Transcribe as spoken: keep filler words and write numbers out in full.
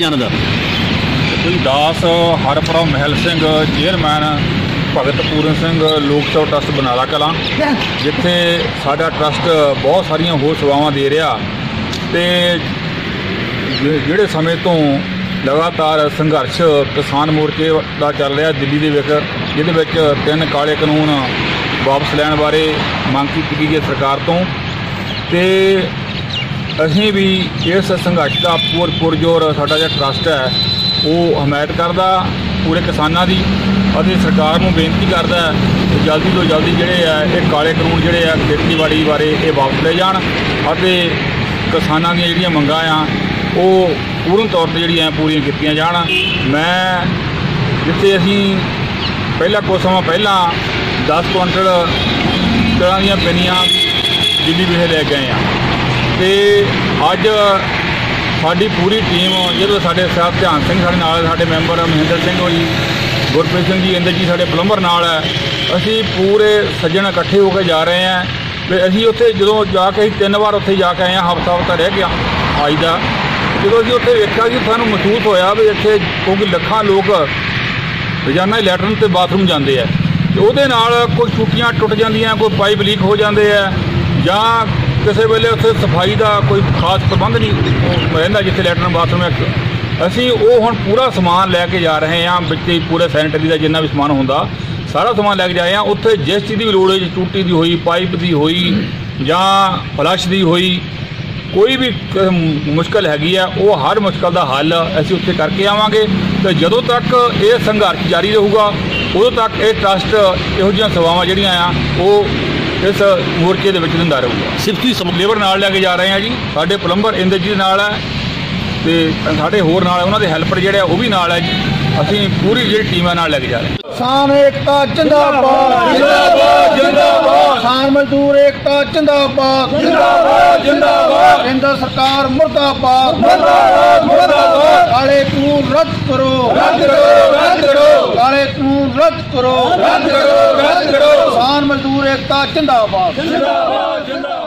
जानदा? दास हरप्राव महल सिंह चेयरमैन भगत पूरन सिंह लोक सेवा ट्रस्ट बनाला कलां, जिथे साडा ट्रस्ट बहुत सारिया होर सेवावां दे रहा ते जिहड़े समय तो लगातार संघर्ष किसान मोर्चे का चल रहा दिल्ली दे विच, जिहदे विच तीन काले कानून वापस लैण बारे मंग की गई सरकार तो, ते असीं भी इस संघर्ष का पुर पुरजोर साडा जिहड़ा ट्रस्ट है वो हमायत करदा पूरे किसानां दी, ਅਤੇ सरकार ਨੂੰ बेनती करदा कि जल्दी तो जल्दी ਜਿਹੜੇ ਆ ਇਹ ਕਾਲੇ ਕਾਨੂੰਨ ਜਿਹੜੇ ਆ ਖੇਤੀਬਾੜੀ ਬਾਰੇ ਇਹ ਵਾਪਸ ਲੈ ਜਾਣ ਅਤੇ ਕਿਸਾਨਾਂ ਦੀਆਂ ਜਿਹੜੀਆਂ ਮੰਗਾਂ ਆ ਉਹ ਪੂਰਨ ਤੌਰ ਤੇ ਜਿਹੜੀਆਂ ਪੂਰੀਆਂ ਕੀਤੀਆਂ ਜਾਣ। ਮੈਂ ਜਿੱਥੇ ਅਸੀਂ ਪਹਿਲਾਂ ਕੁਝ ਸਮਾਂ ਪਹਿਲਾਂ दस ਕੁਇੰਟਲ ਤਰ੍ਹਾਂ ਦੀਆਂ ਪਿੰਨੀਆਂ ਦਿੱਲੀ ਵਿਖੇ ਲੈ ਕੇ ਆਏ ਆ ਤੇ ਅੱਜ ਸਾਡੀ ਪੂਰੀ ਟੀਮ ਜਦੋਂ ਸਾਡੇ ਸਾਹਿਬ ਧਿਆਨ ਸਿੰਘ ਸਾਡੇ ਨਾਲ, ਸਾਡੇ ਮੈਂਬਰ ਮਹਿੰਦਰ ਸਿੰਘ ਹੋਈ, गुरप्रीत सिंह जी इंदर जी साढ़े प्लंबर नाल है, असी पूरे सज्जन इकट्ठे होकर जा रहे हैं। तो असी उत्थे जो जाके तीन बार उत्थे जाके आए हैं, हफ्ता हफ्ता रह गया आई का, जो अभी उत्थे वेखा कि सानूं महसूस होया भी इत्थे क्योंकि लखां लोग रोजाना ही लैटरन ते बाथरूम जाते हैं, तो उहदे नाल कोई टूटियां टुट जांदियां, कोई पाइप लीक हो जाते हैं जां किसी वेले उत्थे सफाई का कोई खास प्रबंध नहीं रहिंदा जिथे लैटरन बाथरूम है। असी वो हुण पूरा समान लैके जा रहे हैं, बच्चे पूरे सैनिटरी का जिन्ना भी समान होंदा सारा समान लैके जा रहे हैं। उत्थे जिस चीज़ की भी लोड़ है, टूटी की हुई, पाइप की हुई जां फ्लश की हुई, कोई भी मुश्किल हैगी है वो हर मुश्किल का हल असी उत्थे करके आवांगे। तो जदों तक ये संघर्ष जारी रहूगा उदों तक ये ट्रस्ट इहो जिहियां सेवावां जिहड़ियां आ वो इस मोर्चे दे विच दिंदा रहूगा। सिर्फ लेबर नाल लैके जा रहे हैं जी, साडे प्लंबर इंदर जी नाल है ते साडे होर नाल उन्हां दे हेल्पर जिहड़े वो भी नाल है जी, असीं पूरी जिहड़ी टीम नाल लैके जा रहे हैं। किसान एकता जिंदाबाद जिंदाबाद जिंदाबाद, किसान मजदूर एकता जिंदाबाद जिंदाबाद जिंदाबाद, केंद्र सरकार मुर्दाबाद मुर्दाबाद मुर्दाबाद, काले कानून रद्द करो रद्द करो रद्द करो, काले कानून रद्द करो रद्द करो रद्द करो, किसान मजदूर एकता जिंदाबाद जिंदाबाद जिंदाबाद।